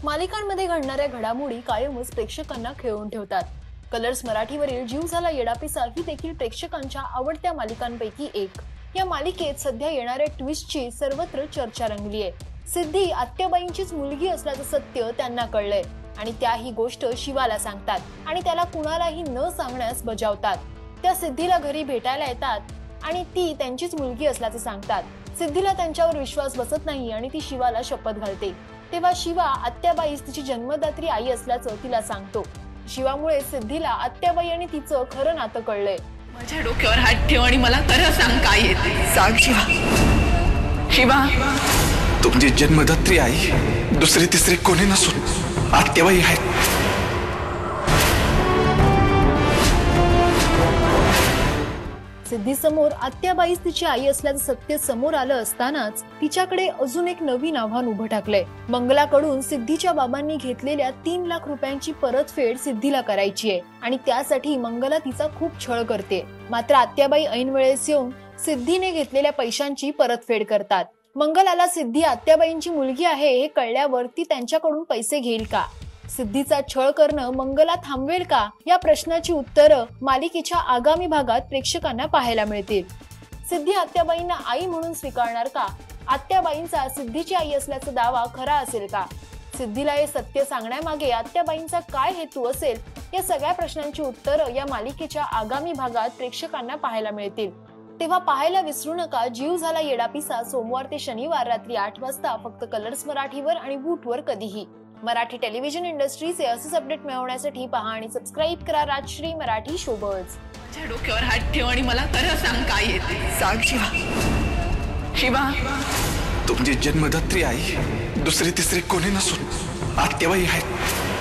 मालिकांमध्ये घडणाऱ्या घडामोडी कायमच प्रेक्षकांना खिळवून ठेवतात। कलर्स मराठीवरील जीव झाला येडापिसा ही देखील प्रेक्षकांच्या आवडत्या मालिकांपैकी एक। या मालिकेत सध्या येणाऱ्या ट्विस्टची सर्वत्र चर्चा रंगली आहे। सिद्धी आत्याबाईंचीच मुलगी असल्याचं सत्य त्यांना कळलंय आणि त्या ही गोष्ट शिवाला सांगतात आणि त्याला कुणालाही न सांगण्यास बजावतात। त्या सिद्धीला घरी भेटायला येतात आणि ती त्यांचीच मुलगी असल्याचं सांगतात। सिद्धीला त्यांच्यावर विश्वास बसत नाही आणि ती शिवाला शपथ घालते। तेव्हा शिवा आत्याबाईच तिची जन्मदात्री आई असल्याचं तिला सांगतो। शिवामुळे सिद्धीला आत्याबाई आणि तिचं खरं नातं कळलंय। माझ्या डोक्यावर हात ठेव आणि मला खरं सांग काय येते। सांग शिवा। शिवा, तुमची जन्मदात्री आई दुसरी तिसरी कोणी नसून आत्याबाई आहेत। सिद्धी समोर आत्याबाईच तिची आई असल्याचं सत्य समोर आलं असतानाच तिच्याकडे अजून एक नवीन आव्हान उभं ठाकलंय। मंगलाकडून सिद्धीच्या बाबांनी घेतलेल्या 3 लाख रुपयांची परतफेड सिद्धीला करायची आहे आणि त्यासाठी मंगला तिचा खूप छळ करते। मात्र आत्याबाई ऐन वेळेस येऊन सिद्धीने घेतलेल्या पैशांची परतफेड करतात। मंगलाला सिद्धी आत्याबाईंची मुलगी आहे हे कळल्यावर ती त्यांच्याकडून पैसे घेईल का? सिद्धीचा छळ करणं मंगला थांबवेल का? या प्रश्नाची उत्तरं मालिकेच्या आगामी भागात प्रेक्षकांना पाहायला मिळतील। सिद्धी आत्याबाईंना आई म्हणून स्वीकारणार का? आत्याबाईंचा सिद्धीची आई असल्याचा दावा खरा असेल का? सिद्धीला हे सत्य सांगण्यामागे आत्याबाईंचा काय हेतू असेल? या सगळ्या प्रश्नांची उत्तरं या मालिकेच्या आगामी भागात प्रेक्षकांना पाहायला मिळतील। तेव्हा पाहायला विसरू नका जीव झाला येडापिसा, सोमवार ते शनिवार रात्री 8 वाजता फक्त कलर्स मराठीवर आणि वूटवर कधीही। मराठी टेलिव्हिजन इंडस्ट्रीचे असेच अपडेट मिळवण्यासाठी पहा आणि सबस्क्राईब करा राजश्री मराठी शोबर्स। माझ्या डोक्यावर हात ठेव आणि मला खरं सांग काय येते। सांग शिवा। शिवा, तुमची जन्मदात्री आई दुसरी तिसरी कोणी नसून आत्याबाई आहेत।